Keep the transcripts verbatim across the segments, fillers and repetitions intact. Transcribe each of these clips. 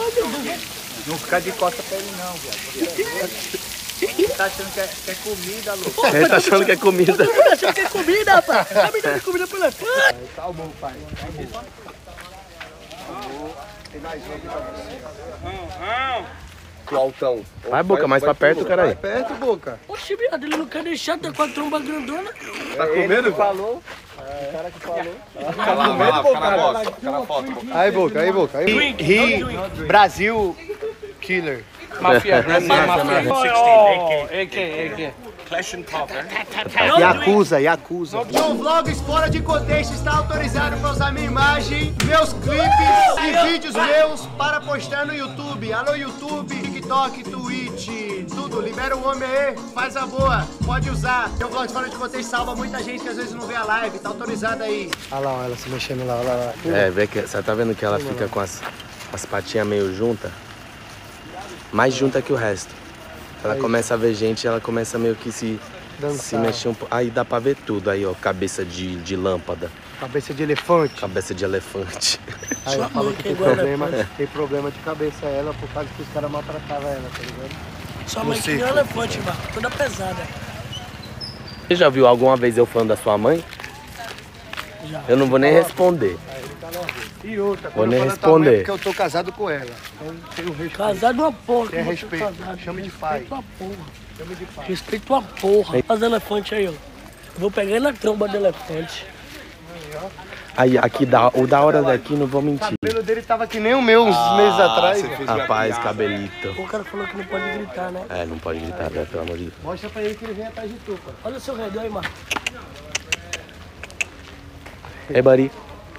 Não fica de costa pra ele não, viado. Ele tá achando que é, que é comida, louco. Ele tá achando que é comida. Tá achando que é comida, rapaz. Tá me dando comida pro elefante. Calmou, pai. Calmou. Tem mais um aqui pra você. O altão. Vai, Boca, mais pra perto, cara aí. Vai perto, Boca. Oxi, viado, ele não quer deixar, tá com a tromba grandona. Tá com medo? Falou. O cara que falou. Fica lá, vai lá, fica na bosta. Fica na foto. Aí, Boca, aí, Boca. Aí, Ri, Brasil, Killer. Mafia, mafia. Oh, A K, A K. Yakuza, Yakuza. John Vlogs fora de contexto está autorizado para usar minha imagem, meus clipes e vídeos meus para postar no YouTube. Alô, YouTube, TikTok, Twitch, tudo. Libera o homem aí, faz a boa, pode usar. John Vlogs fora de contexto salva muita gente que às vezes não vê a live, tá autorizado aí. Olha lá, ela se mexendo lá, olha lá. É, vê que, você tá vendo que ela fica com as, as patinhas meio juntas? Mais junta que o resto. Ela aí começa a ver gente, ela começa meio que se, se mexer um pouco. Aí dá pra ver tudo aí, ó. Cabeça de, de lâmpada. Cabeça de elefante. Cabeça de elefante. Aí ela falou que tem problema, tem problema de cabeça ela por causa que os caras maltratavam ela, tá ligado? Sua mãe que nem um elefante, mano. Toda pesada. Você já viu alguma vez eu falando da sua mãe? Já. Eu não vou nem responder. E outra, vou quando nem eu falo da tua mãe, responder. porque eu tô casado com ela. Então tenho respeito. Casado uma porra. Tem que você respeito. casado. Chame de pai. Respeito uma porra. Chama de pai. Respeito uma porra. Faz elefante aí, ó. Eu vou pegar na tromba do elefante. Aí, aqui, da, o da hora daqui, não vou mentir. O cabelo dele tava que nem o meu uns meses atrás. Rapaz, cabelito. O cara falou que não pode gritar, né? É, não pode gritar, né? Pelo amor de Deus. Mostra pra ele que ele vem atrás de tu, pô. Olha o seu redor aí, mano. Hey, buddy.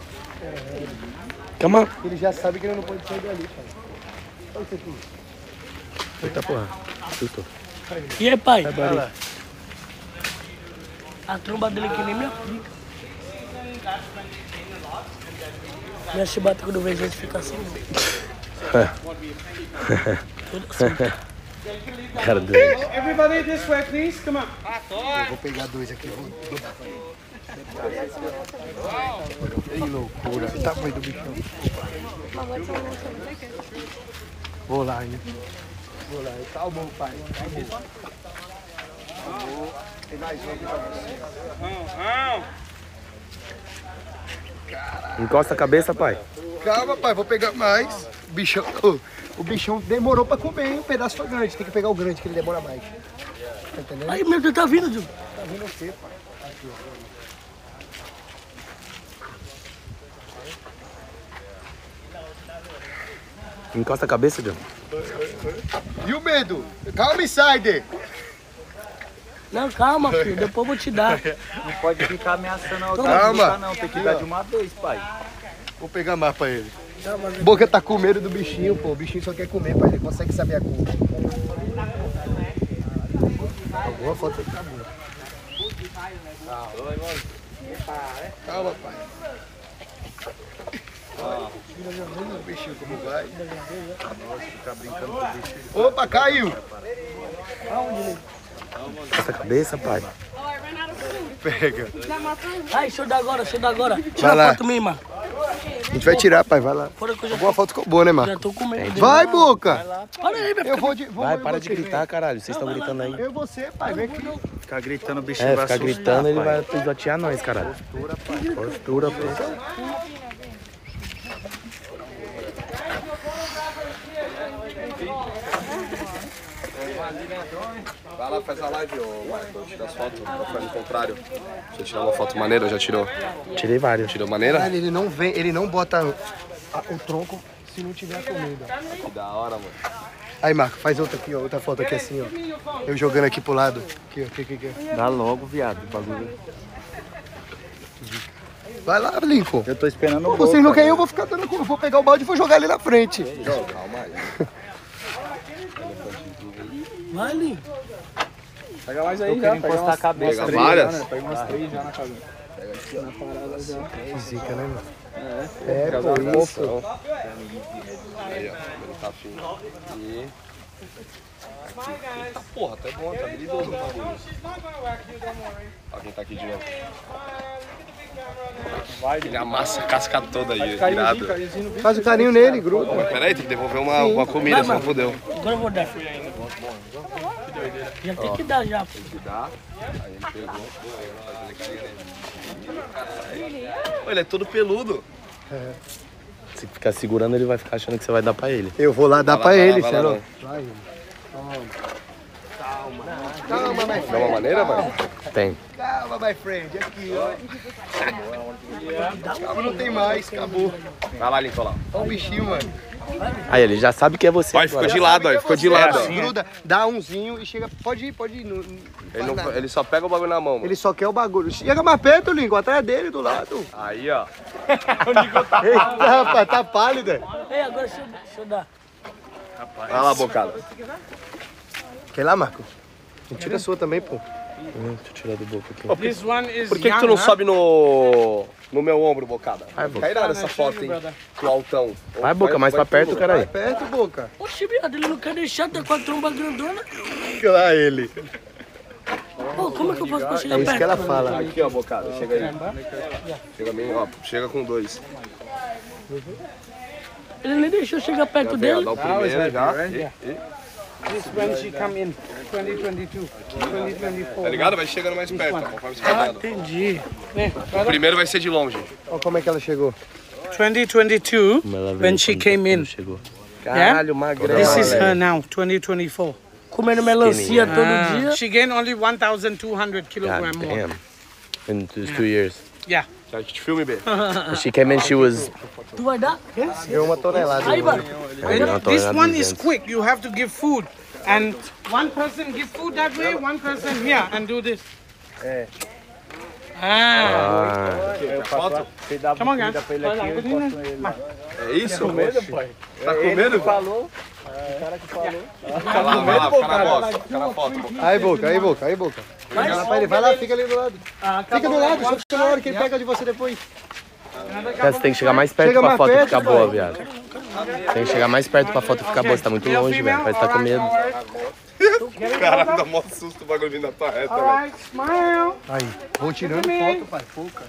Come on. Ele já sabe que ele não pode sair dali, cara. Olha isso aqui. Eita porra. Assustou. E aí, pai? Olha lá. A tromba dele que nem minha pica. Minha chibata quando vê gente fica assim. Toda assim. Cara doente. Everybody this way, please. Come on. Eu vou pegar dois aqui. Vou... Que loucura. O tamanho do bichão. Vou lá, hein. Vou lá. Calma, pai. Calma. Tem mais um aqui pra você. Encosta a cabeça, pai. Calma, pai. Vou pegar mais. O bichão, o bichão demorou pra comer. O pedaço foi grande. Tem que pegar o grande, que ele demora mais. Tá entendendo? Aí, meu Deus, tá vindo, Ju. Tá vindo o quê, pai? Aqui, ó. Encosta a cabeça, John. E o medo? Calma, Insider. Não, calma, filho. Depois eu vou te dar. Não pode ficar ameaçando alguém. Calma. Não, tem que dar de uma vez, pai. Vou pegar mais pra ele. Boca tá com medo do bichinho, pô. O bichinho só quer comer, pai. Ele consegue saber a cor. Alguma foto tá boa. Calma, pai. O bichinho como vai. Nossa, ficar brincando com o bichinho. Opa, caiu! Encosta a cabeça, pai. Pega. Ai, deixa eu dar agora, deixa eu dar agora. Vai Tira lá. a foto minha, mano. A gente vai tirar, pai. Vai lá. Fora que eu já, Alguma foto ficou boa, né, já Marco? tô com medo. Vai, Boca! Olha aí, meu Eu vou de. Vou, Vai, eu para vou de te- gritar, caralho. Vocês estão gritando aí. Eu e você, pai. Vem aqui. Ficar gritando, o bichinho É, vai ficar assustar, gritando, ele pai. vai pisotear nós, caralho. Postura, pai. Postura, pô. Vai lá, faz a live, ô Marco. Tira as fotos. Vai fazer o contrário. Deixa eu tirar uma foto maneira, já tirou? Tirei vários. Tirou maneira? Caralho, ele não vem, ele não bota a- o tronco se não tiver comida. Que da hora, mano. Aí, Marco, faz outra aqui, ó. Outra foto aqui assim, ó. Eu jogando aqui pro lado. Aqui, ó. Aqui, aqui, aqui. Dá logo, viado, o bagulho. Vai lá, Lincoln. Eu tô esperando Pô, o vocês não querem, eu vou ficar dando. Eu vou pegar o balde e vou jogar ali na frente. Calma aí. Vai ali. Pega mais aí já. Pega encostar a cabeça. Pega várias? Já, né? Pega umas três já na cabeça. Na parada já. Que zica, né, mano? É, É, pô, isso. Aí, ó. Ele tá afim. E... Eita porra, tá bom, tá habilidoso o bagulho. Ó quem tá aqui de novo. Ele amassa a casca toda aí, virado. Faz o carinho nele, gruda. Mas peraí, tem que devolver uma, uma comida, senão fodeu. Agora eu vou dar. Já tem que dar já. Tem que dar. Aí ele pegou. Pô, ele é todo peludo. Se ficar segurando, ele vai ficar achando que você vai dar pra ele. Eu vou lá dar Vai pra lá, vai ele, lá, sei vai lá. lá. Calma, my Dá friend. uma maneira, mano? Tem. Calma, my friend. Aqui, ó. Calma, não tem mais. Acabou. Vai lá, Lincoln, lá. Olha o bichinho, mano. Aí ele já sabe que é você. Vai, ficou de lado, ó. Ficou de lado, ó. Gruda, dá umzinho e chega. Pode ir, pode ir. Não, não Ele, faz não- nada. ele só pega o bagulho na mão, mano. Ele só quer o bagulho. Chega mais perto, Lincoln. Atrás dele, do lado. Aí, ó. Eita, rapaz, tá pálida. Ei, agora deixa eu, deixa eu dar. Vai lá, bocada. Quer lá, Marco? Tira a sua também, pô. Hum, deixa eu tirar do boca aqui. This one is Por que, que tu não sobe no, no meu ombro, bocada? Vai dar nessa foto, hein? Do altão. Vai, Boca, mais pra perto, cara. caralho. Perto, boca. Oxe, viado, ele não quer deixar, tá com a tromba grandona. Fica lá ele. Pô, como é que eu posso pra chegar É isso perto? que ela fala. Aqui, ó, bocada. Chega aí. Chega bem, ó. Chega com dois. Ele nem deixou chegar perto Vem, ó, dele. dá o primeiro já. This when she come in. twenty twenty-two, twenty twenty-four. Tá ligado? Vai chegando mais perto, ó, conforme você vai Ah, dando. entendi. O primeiro vai ser de longe. Olha como é que ela chegou. twenty twenty-two, when she came in. Chegou. Caralho, magrela. This is her now, twenty twenty-four. Comendo melancia todo Ah, dia. she gained only one thousand two hundred God kilograms more. damn. In just two years. Yeah. Quer que te filme, B? She came in, she was... Tu vai dar? Deu uma tonelada. Aí, mano. Aí não, tô This olhando one is duzentos. quick. You have to give food, and one person give food that way, one person here, and do this. Ah, Ah, Foto? come on, guys. É isso? Com medo, pai? Tá com medo? Falou. Vai lá, vai lá, fica na foto. Fica na foto, bocada. Aí, boca, aí, boca, aí, boca. Vai lá pra ele, vai lá, fica ali do lado. Fica do lado, só fica na hora que ele pega de você depois. cara, você tem que chegar mais perto Chega pra mais foto perto, ficar pai. boa, viado. Tem que chegar mais perto pra foto ficar boa. Você tá muito longe, velho. Parece que tá com medo. Caralho, dá mó susto o bagulho vindo da tua reta, All velho. right, smile. Aí, vou tirando foto, pai, poucas.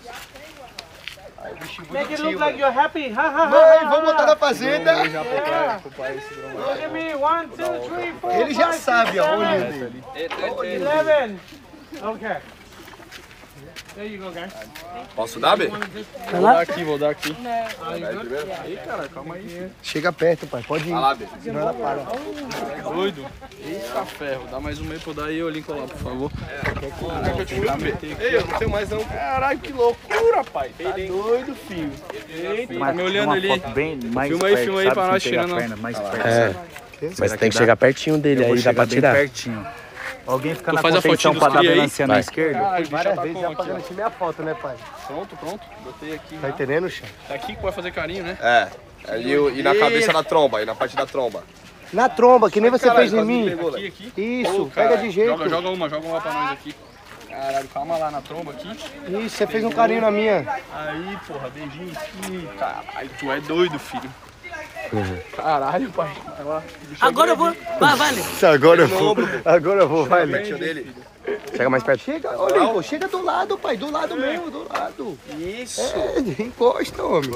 Make it look like you're happy. Ha ha Vai, ha. vamos botar na fazenda. Look at me. One, two, three, four. Ele já five, sabe six, aonde seven, ele. eleven. Okay. There you go, guys. Posso dar, B? Vai lá. Aqui, vou dar aqui. Chega perto, pai, pode ir. Vai lá, B. Senão ela para. Doido. Eita ferro. Dá mais um meio pra eu dar aí, ô Lincoln lá, por favor. Quer que eu te filme, B? Ei, eu não tenho mais não. Caralho, que loucura, pai. Tá doido, filho. Eita, tá me olhando ali. Bem, mais Filma aí, perto, filma aí sabe, pra sem nós pegar a tirando. perna, mais perto. É. Mas tem que chegar pertinho dele, Eu vou aí dá pra chegar bem tirar. pertinho. Alguém fica Tu na faz a contenção fotinho pra dos dar cria aí? melancia na Vai. esquerda? Caralho, o bicho já Várias tá vezes com já aqui, pagando ó. esse minha foto, né, pai? Pronto, pronto. Botei aqui. Tá entendendo, Chá? Tá aqui que vai fazer carinho, né? É. E, o- e na cabeça da tromba, e na parte da tromba. Na tromba, que nem você Caralho, fez em quase mim. me pegou, Aqui, velho. aqui. Isso, Ô, pega cara, de jeito. Joga, joga uma, joga uma pra nós aqui. Caralho, calma lá na tromba aqui. Isso, você fez um carinho na minha. Aí, porra, beijinho aqui. Caralho, tu é doido, filho. Caralho, pai. Vai lá. Agora eu vou. Vai, vai, Lê. Agora eu vou, agora eu vou, vai, Lê. Pertinho dele. Chega mais perto. Chega, ô, Lincoln, chega do lado, pai, do lado mesmo, do lado. Isso. É, encosta, homem.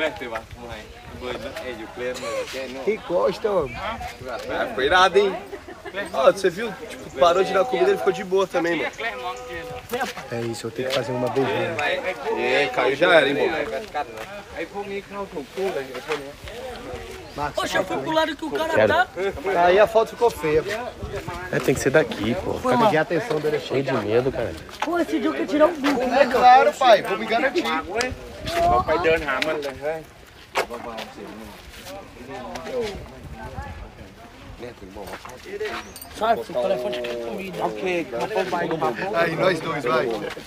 Encosta, homem. É, ficou irado, hein? Ó, você viu? Tipo, parou de dar comida, ele ficou de boa também, mano. É isso, eu tenho que fazer uma beijinha. É, caiu já era, hein, mano? Poxa, eu fui pro lado que o cara Quero. tá. Aí a foto ficou feia. É, tem que ser daqui, pô. Foi mal. A atenção dele. Cheio de medo, cara. Pô, esse dia eu quero tirar um bico. É claro, pai, vou me garantir. Sabe, o telefone quer comida. Ok, Aí, nós dois, vai.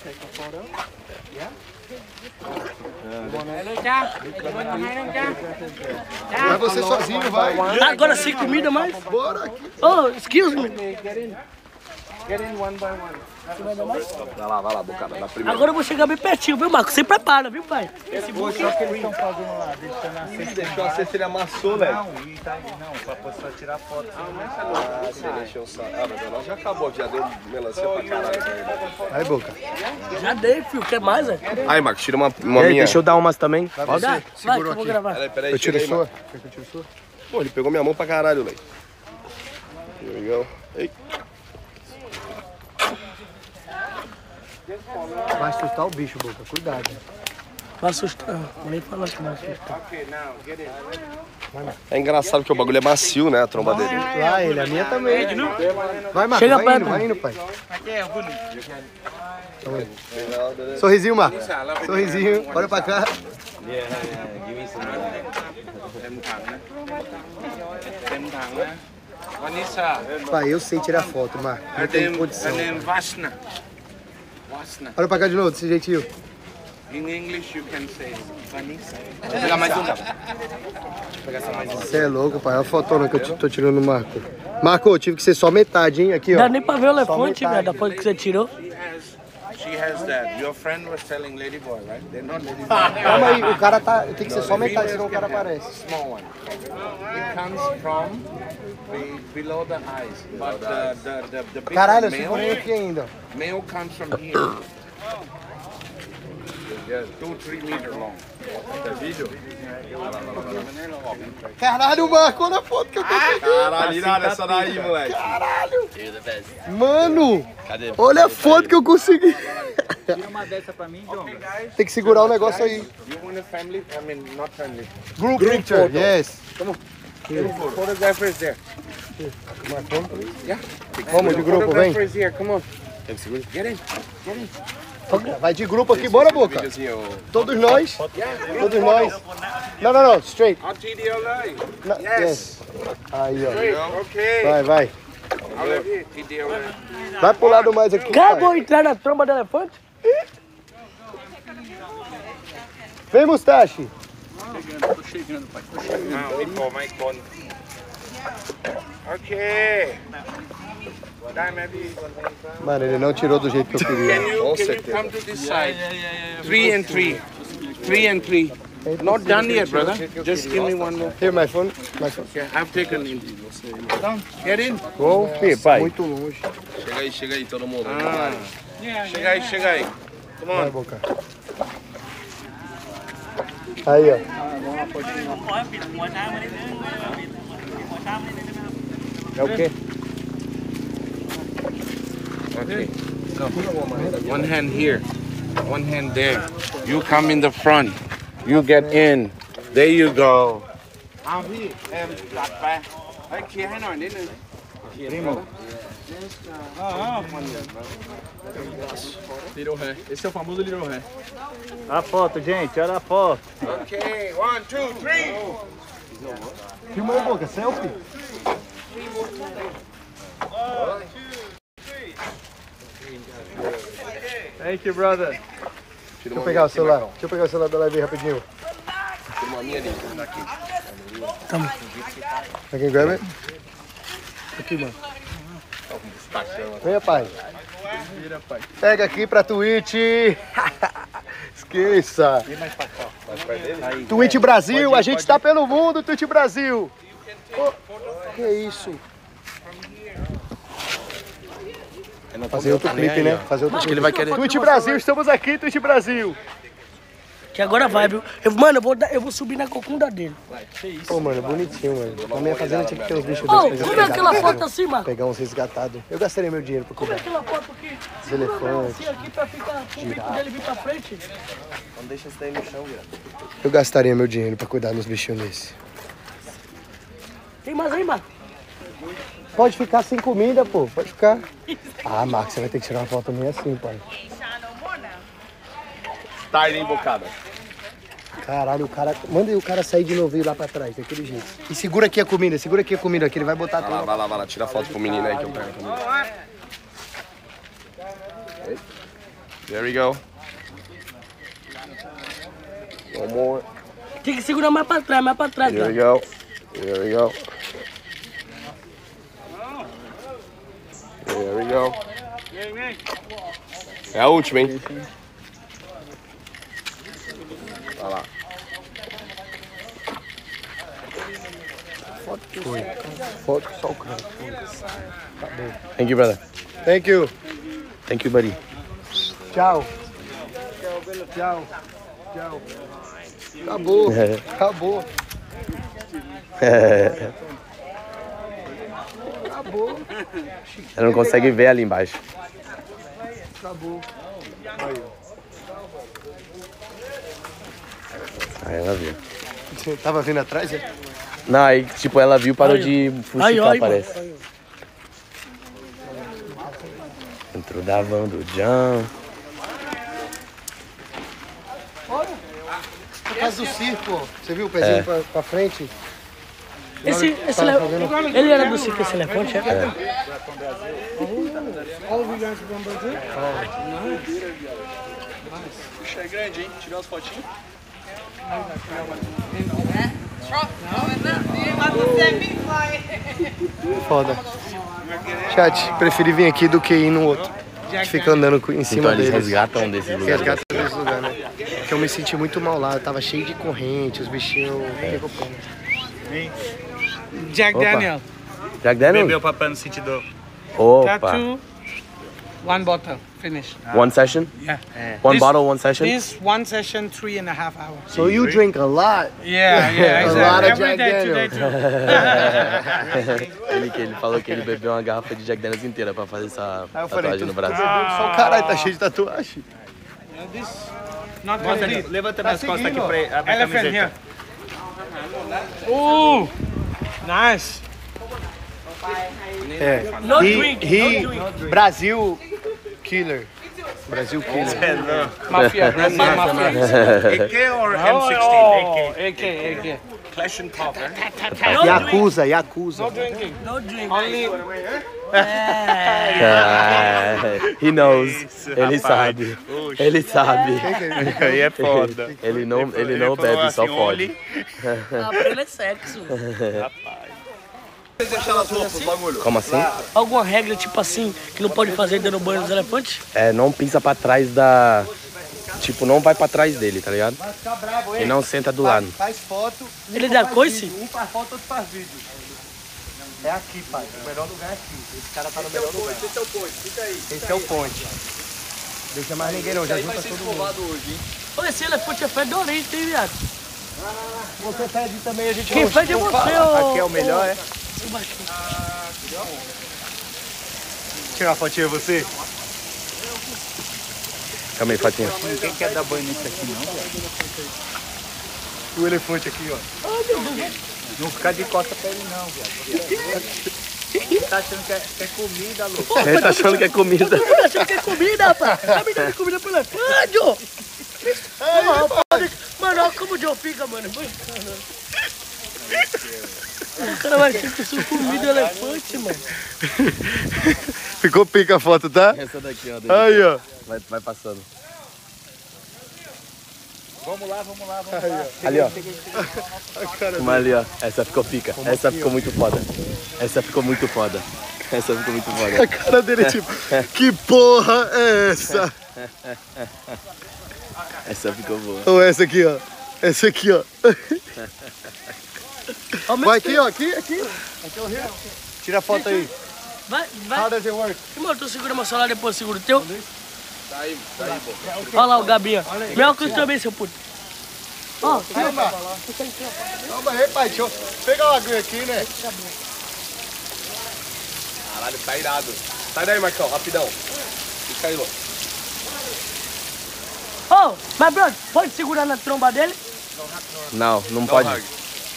Vai você sozinho, vai. Agora sem comida mais? Bora aqui. Oh, excuse me. Get in one by one. Você vai dar mais? Vai lá, vai lá, Bocada, na primeira. Agora eu vou chegar bem pertinho, viu, Marco? Você prepara, viu, pai? Esse book só que eles estão fazendo lá, deixando a cesta. Deixou a cesta, ele amassou, velho. Não, e tá, não, pra poder tirar foto. Ah, você deixou só. Ah, mas ela já acabou, já deu melancia pra caralho. Aí, Boca. Já dei, filho. Quer mais, é? Aí, Marcos, tira uma, uma E aí, minha. deixa eu dar umas também. Vai Vai, você. vai, que Segurou eu vou aqui. gravar. Peraí, peraí, Eu tiro a chega aí, sua. Marcos. Quer que eu tire a sua? Pô, ele pegou minha mão pra caralho, velho. Here we go. Ei. Vai assustar o bicho, Boca. Cuidado. Vai assustar. Vou nem falar que vai assustar. É engraçado porque o bagulho é macio, né? A tromba dele. Lá ele, a minha também. Vai, Marco. Chega Vai perto. indo, vai indo, pai. Sorrisinho, Marco. Sorrisinho. Olha pra cá. Vanessa. Pai, eu sei tirar foto, Marco. Não And tem then, condição. and then Vasna. Vasna. Olha pra cá de novo, desse jeitinho. In English, you can say Vanessa. Vou pegar mais um. Você é louco, pai. Olha a fotona que eu t- tô tirando no Marco. Marco, eu tive que ser só metade, hein? Aqui, ó. Dá nem pra ver o elefante, metade. velho, depois que você tirou. She has that. Your friend was telling Ladyboy, right? They're not Ladyboy. Calma aí, o cara tá. Tem que ser só metade, senão o cara aparece. Small one. It comes from be, below the eyes, but the the the, the big Caralho, eu male, segurei aqui ainda. male comes from here. Two, three meter long. Caralho, Marco, olha a foto que eu tô pegando. Caralho, irada essa daí, moleque. Caralho. Mano, olha a foto que eu consegui. Tira uma dessa pra mim, John. Tem que segurar o negócio aí. You want a family? I mean, not family. Group picture, yes. Photographer is there. Yeah. Vamos de grupo, vem. Photographer is here. Come on. Get in. Vai de grupo aqui, bora, Boca. Todos nós. Todos nós. Não, não, não, straight. I'll T D L I. Na- yes. Aí, ó. Great. Okay. Vai, vai. I'll let you T D L I. Vai pro lado mais aqui. Cara, pai. vou entrar na tromba do elefante? Vem, Mustache. Now, wait for my phone. Okay. Dai, maybe. Mano, ele não tirou do jeito que eu queria. Can you, can you come to this side? Three and three. Three and three. Not done yet, brother. Just give me one more. Here, my phone. My phone. Yeah, I've taken in. Get in. Gol, pai. Muito longe. Chega aí, chega aí, todo mundo. Ah. Chega aí, chega aí. Come Vai, on. Boca. Aí, ó. É o quê? Okay. One hand here, one hand there. You come in the front. You get in. There you go. เอาพี่เอ็มจัดไปเฮ้ยเคลียร์ให้หน่อยนิดนึงเคลียร์ Little ré. Esse é o famoso Little ré. A foto, gente, olha a foto. Okay, one, two, three. Filma aí, Boca. Selfie. Thank you, brother. Deixa eu pegar o celular. Deixa eu pegar o celular da Leve rapidinho. Tira uma minha ali. Aqui, grab it. Aqui, mano. Venha, pai. Pega aqui pra Twitch. Esqueça. Twitch Brasil, a gente tá pelo mundo, Twitch Brasil. Oh, que isso? Fazer outro clipe, né? Fazer outro Acho que ele vai querer. Twitch Brasil, estamos aqui, Twitch Brasil. Que agora vai, viu? Eu, mano, eu vou, dar- eu vou subir na cocunda dele. Pô, mano, bonitinho, mano. Na minha fazenda tinha que ter uns bichos Ô, desses. vamos ver aquela foto assim, mano. Pegar uns resgatados. Eu gastaria meu dinheiro pra cuidar. Aquela foto aqui. Os elefantes. Assim aqui pra ficar com o bico dele vir pra frente. Não deixa isso daí no chão, viado. Eu gastaria meu dinheiro pra cuidar dos bichinhos desses. Tem mais aí, mano? Pode ficar sem comida, pô. Pode ficar. Ah, Marcos, você vai ter que tirar uma foto minha assim, pai. Tá aí, embocada. Caralho, o cara... Manda aí o cara sair de novo e ir lá pra trás, daquele jeito. E segura aqui a comida, segura aqui a comida, que ele vai botar Vai lá, tudo. vai lá, vai lá. Tira a foto pro menino aí que eu pego também. There we go. One more. Tem que segurar mais pra trás, mais pra trás, Here we cara. go. Here we go. There we go. É a última, hein? Olha lá. Foto só o cara. Thank you, brother. Thank you. Thank you, buddy. Tchau. Tchau. Tchau. Acabou. Acabou. Acabou. Ela não consegue ver ali embaixo. Acabou. Aí ela viu. Você tava vindo atrás, é? Não, aí tipo, ela viu, parou Aí, de Aí, fuxicar, aí, parece. mano. Entrou da van do John. Por causa do circo, você viu o pezinho É. pra, pra frente? Esse, esse ele, ele era do circo, esse elefante, é? Puxa, é grande, hein? Tirou as fotinhas? Foda. Chat, preferi vir aqui do que ir no outro. A gente fica andando em cima Então eles deles. resgatam desses lugares. Resgata desse lugar, né? Porque eu me senti muito mal lá, eu tava cheio de corrente, os bichinhos. Fiquei com pena. Jack Opa. Daniel. Jack Daniel? Bebeu papai no sentido. Opa. Two, one bottle, finish. One session? Yeah. One This- bottle, one session? This one session, three and a half hours. So you drink a lot? Yeah, yeah, A exactly. lot of Every Jack day, Daniels. today too. ele, que ele falou que ele bebeu uma garrafa de Jack Daniels inteira pra fazer essa Aí eu falei, tatuagem tu, no tu braço. bebeu só o caralho, tá cheio de tatuagem. This, not very good. Levanta Tá minhas costas aqui seguindo, pra a minha Elephant camiseta. here. Ooh, nice. É. No He- drink, he- no drink. Brasil Killer. Brasil Killer. Mafia, Brazil Mafia. A K or M Oh, sixteen? oh, A K, A K. Clash and Pop, né? No drink, Yakuza, Yakuza. No drinking. no drink. Only. Ah, he knows. Ele sabe. Ele sabe. Aí é foda. Ele não, ele não bebe, só pode. Apenas sexo. Como assim? Alguma regra, tipo assim, que não pode fazer dando banho nos elefantes? É, não pisa pra trás da... Tipo, não vai pra trás dele, tá ligado? Vai ficar bravo, E não senta do lado. Faz foto. Ele dá coice? Um faz foto, outro faz vídeo. É aqui, pai. O melhor lugar é aqui. Esse cara tá no melhor lugar. Esse é o ponte, fica aí. Esse é o ponte. Deixa mais ninguém não, já junta todo mundo. hoje, hein? Ô, esse elefante é fedorento, hein, viado? Você pede também, a gente Quem não- pede é não você, fala. ô. Aqui é o melhor, é? Seu baixinho. Tirar uma fotinha você? Calma aí, Fatinha. Ninguém quer dar banho nisso aqui, não. O elefante aqui, ó. Não ficar de costa pra ele, não, viado. Tá achando que é, que é comida, louco. Ele tá achando que é comida. Tá achando que é comida, rapaz? Tá me dando comida pro elefante, ô. Ô, rapaz, mano, olha como o Joe fica, mano. O cara vai achar que eu sou comida do elefante, mano. Ficou pica a foto, tá? Essa daqui, ó. Aí, ó. Vai, vai passando. Vamos lá, vamos lá, vamos lá. Ali, ó. A cara Uma ali, ó. Essa ficou pica. Essa ficou muito foda. Essa ficou muito foda. Essa ficou muito A foda. cara dele é tipo, que porra é essa? Essa ficou boa. Ou essa aqui, ó. Essa aqui, ó. Vai aqui, ó. Aqui, aqui. Aqui é o rio. Tira a foto aí. Vai, How vai. does it work? Mano, tu segura meu celular, depois eu seguro o teu. Tá aí, tá aí, pô. Olha lá o Gabinha. Melhor que eu também, seu puto. Ó, Calma. Calma aí, pai. Deixa eu pegar uma aguinha aqui, né? Caralho, tá irado. Sai daí, Marcão, rapidão. Fica aí, louco. Ô, mas brother, pode segurar na tromba dele? Não, não Dá pode. um hug.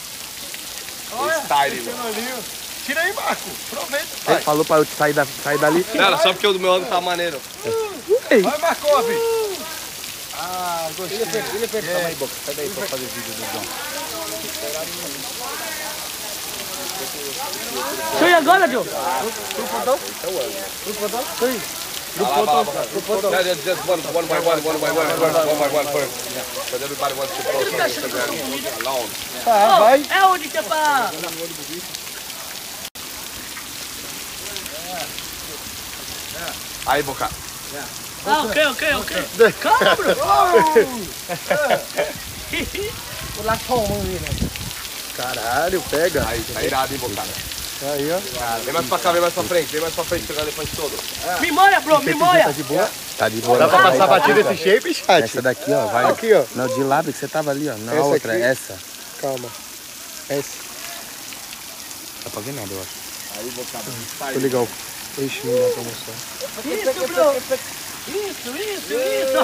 Style, mano. Ali, ó. Tira aí, Marco. Aproveita, Ele pai. falou pra eu sair, da, sair dali. Cara, só porque o do meu ângulo tá maneiro. Vai, Marcov. Ah, gostei. Calma aí, boca. Sai daí pra fazer vídeo do João. Deixa eu ir agora, Joe. Vai lá, vai lá, vai lá. Yeah, just, just one, one by one, one by one, one by one, one by one first. Because everybody wants to post on Instagram alone. Tá, vai. É onde que é pra... Aí, Bocada. Ah, ok, ok, ok. Calma, bro. Caralho, pega. Aí, tá irado, hein, Bocada. Aí, ó. Vem mais pra cá, vem mais pra frente, vem mais pra frente, pegar o elefante todo. Me molha, bro, me molha. Tá de boa? Tá de boa. Dá pra Vai, passar vai, batida vai. desse shape, chat? Essa daqui, ó, vai. Aqui, ó. Não, de lado que você tava ali, ó. Na Essa outra, aqui? essa. Calma. Essa. Dá pra ver nada, eu acho. Aí, Bocada. Deixa eu ligar o... Ixi, não dá pra mostrar. Isso, bro. Isso, isso, isso.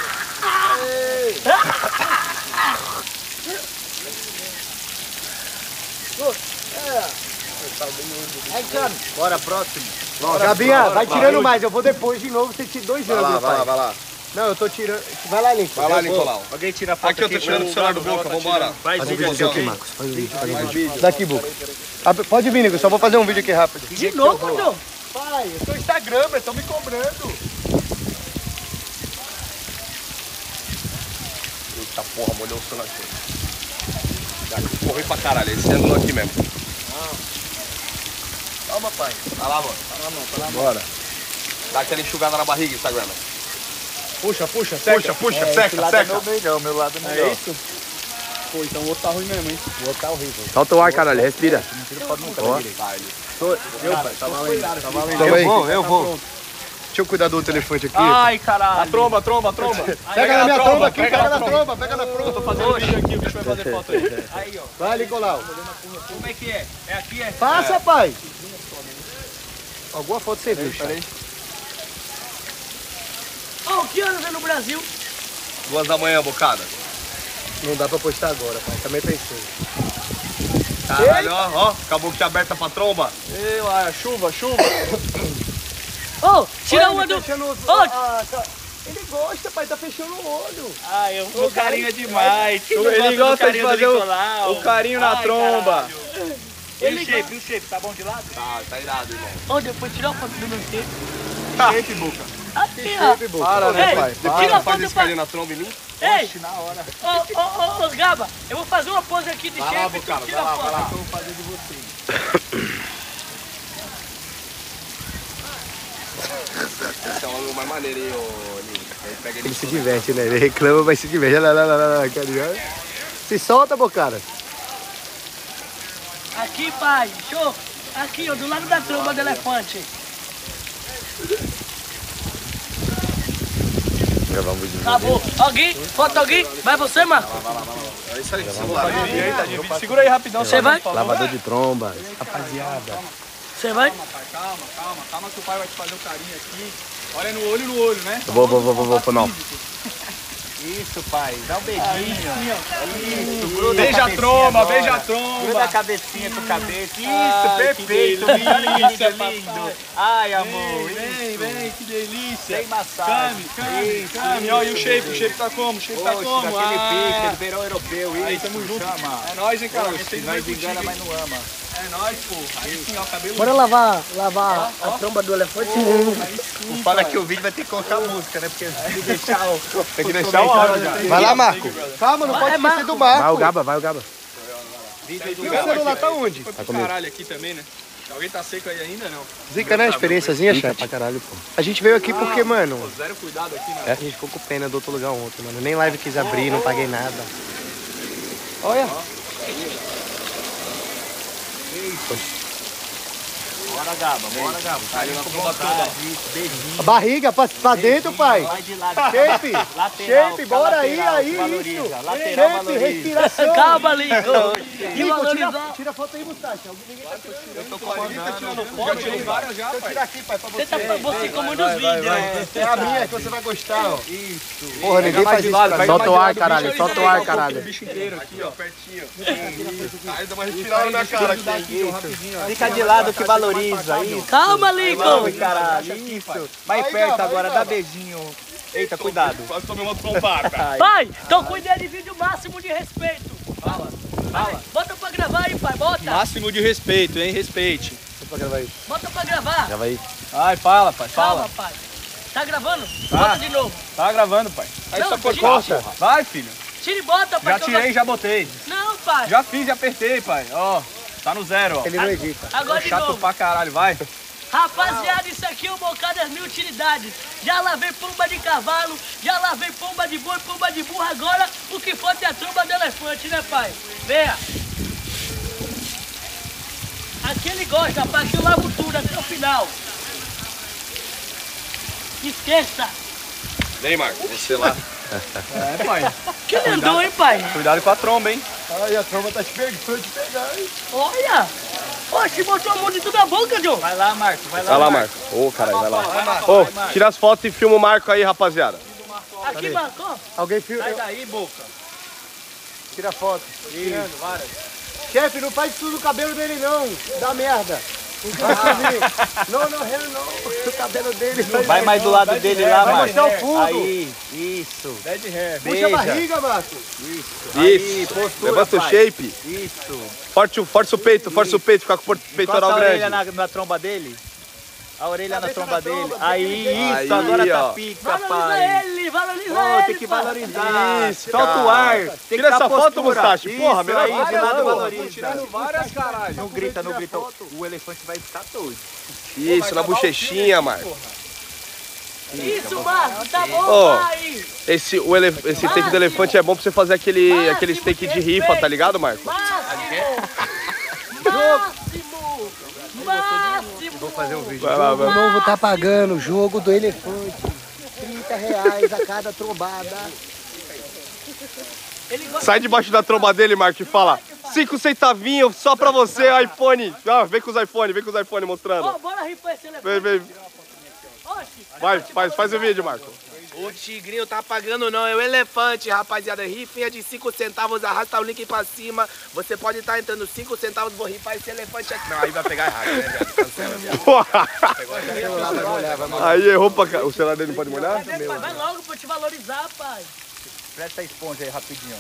Bora, próximo. Gabinha, vai tirando mais. Eu vou depois de novo. Você tira dois Vai anos, lá, meu vai lá, pai. vai lá. Não, eu tô tirando... Vai lá, Nico. Vai lá, Nicolau. Alguém tira a foto Aqui eu tô tirando o celular do Boca, vambora. Faz Faz um vídeo vídeo aqui, aqui, ó. Marcos. Faz um vídeo. Faz um Mais vídeo. vídeo. Daqui, Boca. Ah, pode vir, Nico. Eu só vou fazer um vídeo aqui rápido. De novo, bro. Pai, eu sou Instagram, eles estão me cobrando. Eita porra, molhou o celular todo. Corri pra caralho, esse ângulo aqui mesmo. Calma, pai. Vai lá, mano. Bora. Dá aquela enxugada na barriga, Instagram. Puxa, puxa, Puxa, puxa, seca, seca. melhor, meu lado é melhor. É isso? Pô, então o outro tá ruim mesmo, hein? O outro tá horrível. Solta o ar, caralho, respira. Ó. Eu vou, eu vou. Deixa eu cuidar do outro elefante aqui. Ai, caralho. Tromba, tromba, tromba. Pega na minha tromba aqui, pega na tromba, pega na tromba. Tô fazendo vídeo aqui, o bicho vai fazer foto aí. Aí, ó. Vai, Nicolau. Como é que é? É aqui, é? Passa, pai. Alguma foto você viu, chat? Ô, que anos é no Brasil? Duas da manhã, Bocada. Não dá pra postar agora, pai. Também pensei. Caralho, ó, ó. Acabou que aberta pra tromba. Ei, lá, chuva, chuva. Ô, tira uma Olha, do... ele fechando os- Ô, Ah, tá. Ele gosta, pai. Tá fechando o olho. Ai, eu, o carinho é demais. Quem não Ele gosta do gosta de carinho do fazer o- Nicolau? o carinho na Ai, tromba. caralho. E o shape, e o shape, tá bom de lado? Tá, tá irado, irmão. Ô, depois tira a foto do meu shape. Shape, Boca. Aqui, ó. Para, né, Ei, pai? tira a Faz foto esse pra... carinho na tromba em mim. Ei, Na hora. ô, ô, ô, ô, Gaba, eu vou fazer uma pose aqui de Vai lá, shape e Bocada, tu tira vai a lá, vai lá. foto. Eu vou fazer de vocês. Esse é o ângulo mais maneiro, hein, ô Nino. Aí pega ele Ele se diverte, né? Ele reclama, mas se diverte. Olha lá, lá, lá, lá, carinho. Se solta, Bocara. Aqui, pai, show. Aqui, ó, do lado da tromba do elefante. Gravar um vídeo. Acabou. Alguém? Falta alguém? Vai você, Marco? É isso aí, celular. Segura aí rapidão. Você vai? Lavador de tromba. Rapaziada. Você vai? Calma, calma, calma que o pai vai te fazer um carinho aqui. Olha no olho no olho, né? Eu Vou, vou, vou, vou, vou, não. Isso, pai. Dá um beijinho. Isso, gruda Beija a cabecinha tromba, agora. beija a Gruda a tromba. cabecinha com cabeça. Isso, Ai, perfeito. que Lindo, delícia, lindo, lindo. papai. Ai, amor. Vem, isso. vem, que delícia. Sem massagem. Came, came, Isso, came. isso, Olha, e o shape, bebê. o shape tá como? O shape tá Poxa, como? daquele pique, Ah, do verão europeu. Isso, aí, tamo junto. chama. É nóis, hein, cara. Poxa, Gostei de nós ver engana, contigo, mas hein? não ama. É nóis, pô. Aí sim, ó, cabelo. Bora lavar, lavar a tromba do elefante? O foda é que o vídeo vai ter que colocar música, né? Porque tem que deixar o... Tem que deixar o áudio já. Vai lá, Marco. Calma, não pode É, esquecer do Vai o Marco. Gaba, vai o Gaba. E o celular tá onde? Foi pro caralho aqui também, né? Alguém tá seco aí ainda, não? Zica, né? Experiênciazinha, Fica chat. pra caralho, pô. A gente veio aqui porque, mano, Pô, zero cuidado aqui, né? a gente ficou com pena do outro lugar ontem, mano. Nem live quis abrir, não paguei nada. Olha. Bora, Gaba, bora, Gaba. Tá ali com vontade. Beijinho. A barriga pra, pra dentro, pai. Vai de lado. Shape. Lateral, Shape, fica bora aí, lateral, aí, que valoriza. isso. Lateral Shape, valoriza. respiração. Calma, Lico. E Nico, tira, valorizar. tira a foto aí, Mustache. Ninguém tá tirando. Já tirei várias já, Deixa eu pai. tirar aqui, pai, pra Você você. tá você comanda os vídeos, né? É a minha que você vai gostar, ó. Isso. Porra, ninguém faz isso pra mim. Solta o ar, caralho. Solta o ar, caralho. O bicho inteiro aqui, ó. Pertinho. Aí dá uma respirada na minha cara aqui. Fica de lado que valoriza. Isso. Calma, Lico. Ai, caralho. Isso. Mais Aí, perto Gaba, agora, aí, dá Gaba. beijinho. Eita, cuidado. Quase tomei uma trombada. Pai, tô com ideia de vídeo máximo de respeito. Fala, fala. Bota pra gravar aí, pai, bota. Máximo de respeito, hein? Respeite. Bota pra gravar. Grava aí. Ai, fala, pai, Calma, fala. pai. Tá gravando? Tá. Bota de novo. Tá gravando, pai. Aí Não, só tira- cortar, porra. Vai, filho. Tira e bota, pai. Já que eu tirei e já botei. gosto- Não, pai. Já fiz e apertei, pai. Ó, tá no zero, ó. Ele não edita. Agora de Chato novo. pra caralho, vai. Rapaziada, isso aqui é um bocado das mil utilidades. Já lavei pomba de cavalo, já lavei pomba de boi, pomba de burro. Agora o que for é a tromba do elefante, né, pai? Venha. Aqui ele gosta, rapaz, aqui eu lavo tudo até o final. Esqueça. Vem, Marco, você lá. É, pai. Que lindão, hein, pai? Cuidado com a tromba, hein? Ai, a tromba tá te pegando, te pegar, hein? Olha. Oxe, botou a mão de tudo na boca, John. Vai lá, Marco, vai lá. Vai lá, Marco. Ô, caralho, vai lá. Ô, tira as fotos e filma o Marco aí, rapaziada. Aqui, Marco, ó. Alguém filma. Sai daí, boca. Tira foto. Tirando, várias. Chefe, não faz isso no cabelo dele, não. Dá merda. Não, não, não, não. O cabelo dele. Vai mais do lado dele lá, Vai Marco. mostrar o fundo. Aí, isso. Dead hair. Puxa a barriga, Marco. Aí, Isso. postura, Levanta o pai. shape. Isso. Forte, o- forte o peito, forte o peito, fica com o peitoral Encosta a orelha grande. na, na tromba dele. A orelha na Cabeça tromba na dele. tromba, Aí, Aí, isso, agora ó. tá pica, Valoriza pai. ele, valoriza Pô, ele. tem que pai. valorizar. Isso, Solta o cara. ar. Tem que Tira dar essa foto, postura. Mustache. Porra, Isso melhor aí, de várias, lado pô. valoriza. Tirando várias, caralho. Não grita, não grita. O elefante vai ficar doido. Isso, na bochechinha, Marco. Isso, Marco, tá bom, Ó. pai. Esse, o elef... Esse steak do elefante é bom pra você fazer aquele, Máximo aquele steak de rifa, respeito. tá ligado, Marco? Máximo. Máximo. Máximo. Vou fazer um vídeo. Vai lá, vai O lá. novo tá pagando o jogo do elefante. trinta reais a cada trombada. Ele gosta Sai debaixo da tromba dele, Marco, e fala cinco centavinhos só pra você, iPhone. Ah, vem com os iPhone, vem com os iPhone mostrando. Ó, bora rifar esse elefante. Vem, vem. Oxe. Vai, faz, faz o vídeo, Marco. O tigrinho tá pagando não, é o elefante, rapaziada. Rifinha de cinco centavos, arrasta o link pra cima. Você pode estar entrando cinco centavos, vou rifar esse elefante aqui. Não, aí vai pegar errado, né, velho? Cancela, viado. Porra. Aí errou pra cá. O celular dele não pode molhar? Cadê, pai? Vai logo pra eu te valorizar, pai. Presta a esponja aí rapidinho.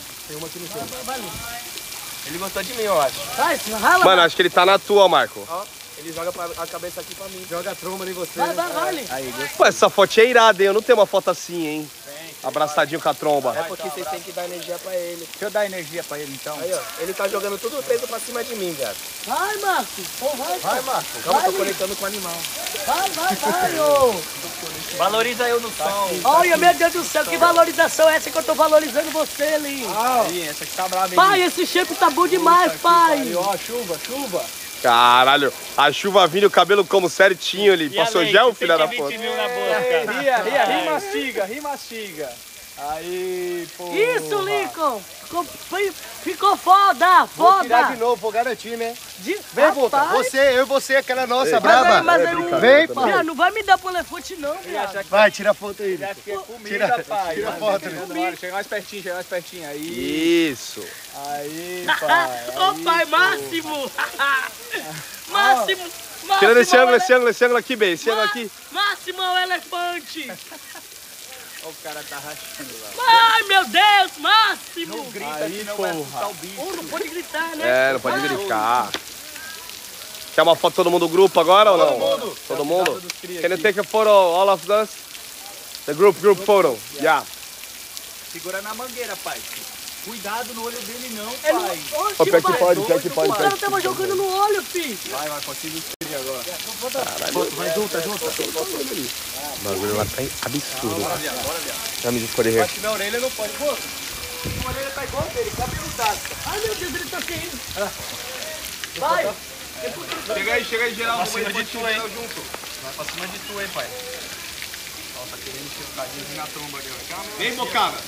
Ele gostou de mim, eu acho. Vai, rala. Mano, acho que ele tá na tua, Marco. Ó, ele joga pra- a cabeça aqui pra mim. Joga a tromba em você. Vai, vai, vai. Aí, Pô, essa foto é irada, hein? Eu não tenho uma foto assim, hein? Abraçadinho com a tromba. É porque vocês têm que dar energia pra ele. deixa eu dar energia pra ele então. Aí, ó, ele tá jogando tudo o peso pra cima de mim, velho. Vai, Marco. Pô, vai, Vai, Marco. Calma, Vai. tô conectando com o animal. vai, vai, vai, ô. Valoriza eu no sol. Olha, meu Deus do céu, que valorização é essa que eu tô valorizando você ali? Aí, essa aqui tá brava, hein? Pai, esse shape tá bom demais, pai. Aí, ó, chuva, chuva. Caralho, a chuva vindo, o cabelo como certinho ali. Passou gel, filha da puta? Ria, ria, ri, mastiga, ri, mastiga. Aí, pô. Isso, Lincoln. Ficou, foi- ficou foda, Vou tirar de foda. novo, vou garantir, né? De... Vem, Boca. Rapaz, Você, eu e você, aquela nossa Ei, braba. Mas aí, mas aí, brincadeira Vem, também. pai. Viado, não vai me dar pro elefante não, viado. Vai, tira a foto aí. Acho que é comida, Tira- pai. tira Vai, foto, vai, né? vai, Chega mais pertinho, chega mais pertinho. Aí, Isso. aí, pai. Ô pai, Máximo. Máximo. Máximo. Tirando esse é o ângulo, ele- esse ângulo, esse ângulo aqui, bem. Esse ângulo Ma- aqui. Máximo é o elefante. O cara tá rachando lá. Ai, meu Deus, Máximo. Grita aí, não vai assustar o bicho. Oh, não pode gritar, né? É, não pode gritar. Quer uma foto todo mundo do grupo agora ou não? Todo mundo. Todo mundo? Can you take a photo, all of us? The group, group photo. Yeah. Segura na mangueira, pai. Cuidado no olho dele não, Ele não... pai. Oxe, Ó, pior que pai. pode, pior que pode. O cara tava jogando no olho, filho. Vai, vai, consigo escrever agora. Vai junta, junta. O bagulho lá tá absurdo. Já me escolhi Acho que na orelha não pode. Pô, A orelha tá igual dele, cabeludado. Ai, meu Deus, ele tá sem. Vai. chega aí, chega aí, geral. Pra cima de tu, hein? Junto. Vai pra cima de tu, hein, pai. Ó, tá querendo chifradinho na tromba ali, ó. Vem, bocada.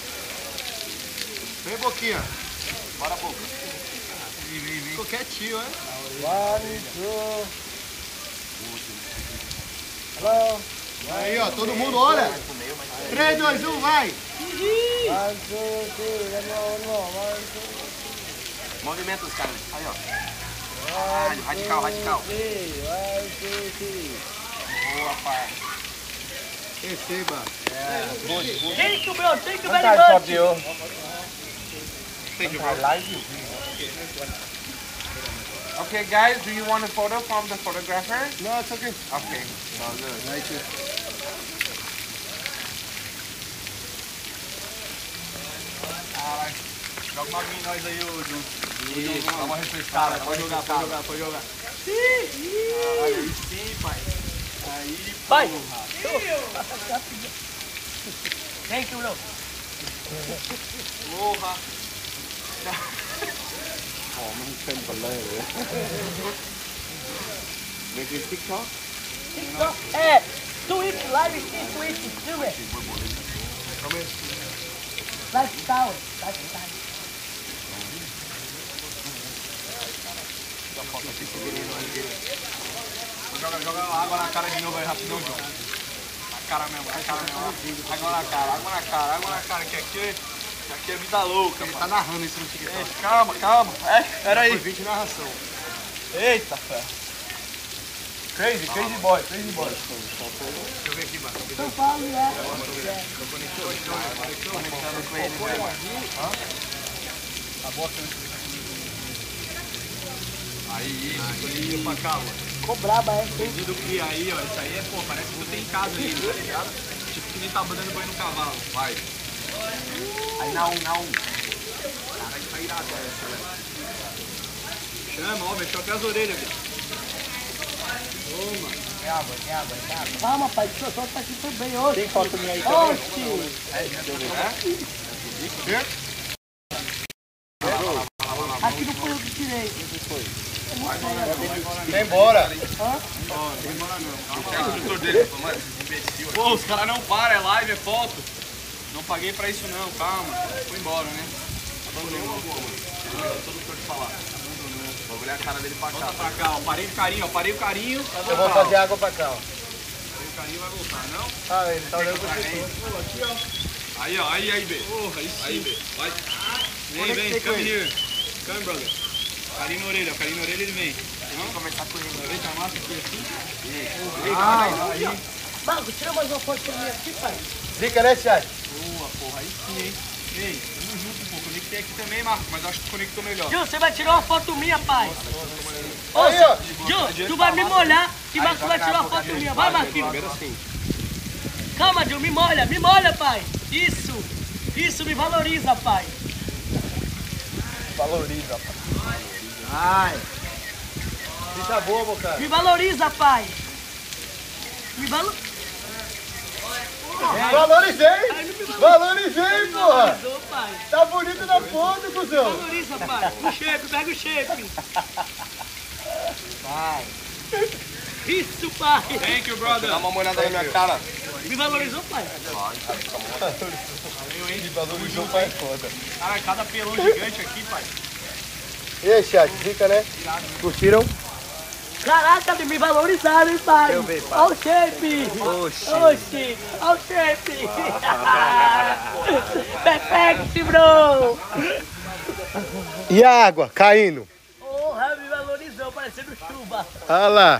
Vem, Boquinha. Bora, boca. Vem, vem, vem. Ficou quietinho, hein? Aí, ó, todo mundo olha. três, dois, um, vai. Movimenta os caras. Aí, ó. Caralho, radical, radical. Boa, pai. Receba. Thank you, bro. Thank you very much. Okay, guys, do you want a photo from the photographer? Não, só que... Okay, so good. Joga uma aguinha em nós aí, ô Junto. Dá uma refrescada. Pode jogar, pode jogar, pode jogar. Aí sim, pai. Aí, Pai. Thank you, bro. porra. É, Twitch, live stream, Twitch, streamer. Lifestyle, lifestyle. Joga, joga água na cara de novo aí, rapidão, João. Na cara mesmo, na cara mesmo. Água na cara, água na cara, água na cara, que aqui, aqui é vida louca. Ele tá narrando isso no TikTok. Ei, calma, calma. É, pera aí. vídeo de narração. Eita, fé. Crazy, crazy boy, crazy boy. Deixa eu ver aqui, mano. São Paulo, é. Conectando com ele, né? Acabou a câmera. Aí, isso, aí, pra cá, mano. Ficou braba, é. Pedido que aí, ó, isso aí é, pô, parece que tu tem em casa aí, tá ligado? Tipo que nem tá dando banho no cavalo. Vai. Aí na um, na um. Caralho, tá irado essa, velho. Chama, ó, mexeu até as orelhas, velho. Toma. Tem água, tem água, tem água. Calma, pai, deixa eu só tá aqui também, hoje. Tem foto minha aí também? Oxi. É? Aqui não foi eu que tirei. Vem embora. Pô, os caras não param, é live, é foto. Não paguei pra isso não, calma. Foi embora, né? Abandonou. Todo mundo de falar. Vou olhar a cara dele pra cá. Volta pra cá, ó. Parei o carinho, ó. Parei o carinho. Eu vou fazer água pra cá, ó. Parei o carinho, vai voltar, não? Ah, ele tá olhando pra Aqui, ó. Aí, ó. Aí, aí, B. Porra, aí sim. Aí, B. Vai. Vem, vem. Come here. Come, brother. Carinho na orelha, ó. Carinho na orelha, ele vem. Vamos começar com ele. Vem, tá massa aqui, assim. Ah, aí. Marco, tira mais uma foto pra mim aqui, pai. Zica, né, chat? Boa, porra. Aí sim, hein. Ei, tamo junto, pô. Conectei aqui também, Marco, mas acho que conectou melhor. Gil, você vai tirar uma foto minha, pai. Ô, Aí, ó. Gil, tu vai me molhar e Marco vai tirar uma foto minha. Vai, Marquinhos. Primeiro assim. Calma, Gil, me molha, me molha, pai. Isso, isso, me valoriza, pai. Valoriza, pai. Ai. Ficha boa, Bocado. Me valoriza, pai. Me valoriza. Valorizei! Valorizei, porra! Valorizou, pai. Tá bonito na foto, cuzão! Valoriza, pai. O shape, pega o shape. Vai. Isso, pai. Thank you, brother. Dá uma olhada na minha cara. Me valorizou, pai. Me valorizou, pai, foda. Cara, cada pelão gigante aqui, pai. E aí, chat, zica, né? Curtiram? Caraca, me valorizaram, hein, pai? Eu vi, pai. Olha o shape. Oxi. Oxi. Olha o shape. Perfect, bro. E a água, caindo? Porra, me valorizou, parecendo chuva. Olha lá.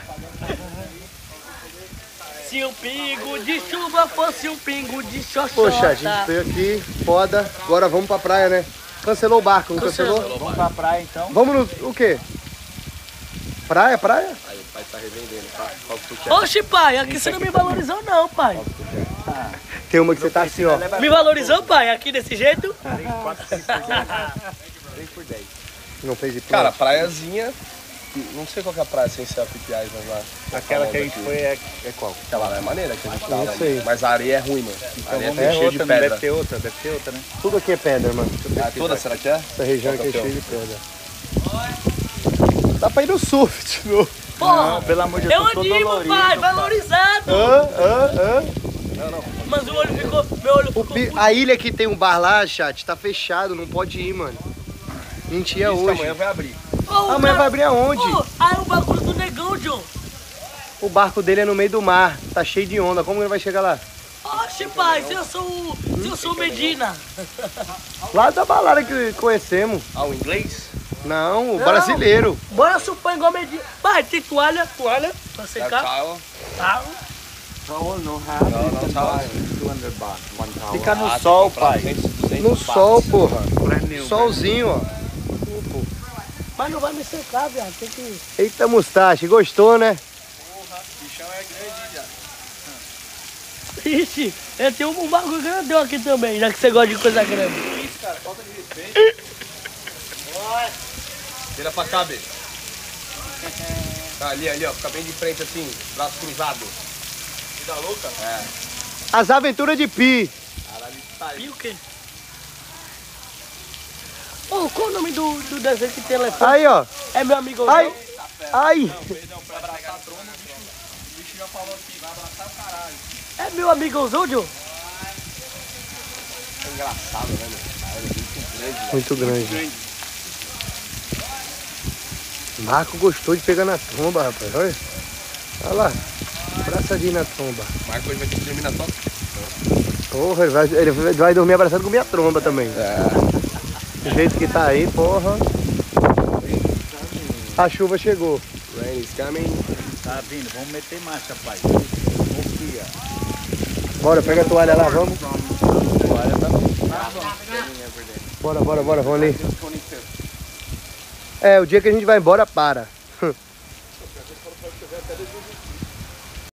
Se um pingo de chuva fosse um pingo de xoxota. Poxa, a gente veio aqui, foda. Agora vamos pra praia, né? Cancelou o barco, não cancelou? Cancelou. Vamos pra praia então. Vamos no... o quê? Praia, praia? Aí o pai tá revendendo, tá? Qual que tu quer? Oxi, pai, aqui você não me valorizou não, pai. Tem uma que você tá assim, ó. Me valorizou, pai, aqui desse jeito? Não fez de Cara, praiazinha. Não sei qual que é a praia sem ser a P P I, mas lá. Aquela que a gente foi é, é qual? Aquela lá é maneira que a gente tava. Não sei. Mas a areia é ruim, mano. Então A areia vamos é ver cheia de outra, né? pedra. Deve ter outra, deve ter outra, né? Tudo aqui é pedra, mano. Ah, toda, será que é? Essa região aqui é cheia de pedra. Dá pra ir no surf de novo. Porra, Não, pelo amor de Deus, eu eu tô animo, dolorido, pai, pai. valorizado. Hã? Hã? Hã? Mas o olho ficou, meu olho O ficou... pi- A ilha que tem um bar lá, chat, tá fechado, não pode ir, mano. A gente ia Isso que hoje. amanhã vai abrir. Ô, o Amanhã cara- vai abrir aonde? Ô, aí o bagulho do negão, John. O barco dele é no meio do mar, tá cheio de onda. Como ele vai chegar lá? Oxe, pai, se eu sou o... Se eu sou o Medina. Lá da balada que conhecemos. Ah, o inglês? Não, o Não. brasileiro. Bora supor igual Medina. Pai, tem toalha, toalha pra É secar. tchau. Tá. Towel no Não, não, tchau. Fica no Ah, sol, tem que comprar pai. duzentos, duzentos No bahts. sol, porra. Brand new, Solzinho, ó. Mas não vai me secar, viado. Tem que... Eita, mustache, gostou, né? Bichão é grande, já. Ixi, eu tenho um bagulho grandão aqui também, já que você gosta de coisa grande. Isso, cara, falta de respeito. Vira pra cá, B. Tá, ali, ali, ó. Fica bem de frente assim, braço cruzado. Vida louca? É. As aventuras de Pi. Caralho, tá aí. E o quê? Ô, qual o nome do, do desenho que tem elefante? Aí, ó. É meu amigo. Ai. Ai. Perdão, pra abraçar a tromba, o bicho, o bicho já falou aqui, vai abraçar o caralho. É meu amigo Zúdio? É engraçado, né, meu? Cara, ele é Muito muito grande. grande. Marco gostou de pegar na tromba, rapaz. Olha. Olha lá. Abraçadinho na tromba. Marco hoje vai ter que terminar só. Porra, ele vai, ele vai dormir abraçado com minha tromba também. Do jeito que tá aí, porra. A chuva chegou. Rain is coming. Tá vindo, vamos meter marcha, pai. Confia. Bora, pega a toalha lá, vamos. Toalha tá no... Bora, bora, bora, vamos ali. É, o dia que a gente vai embora, para.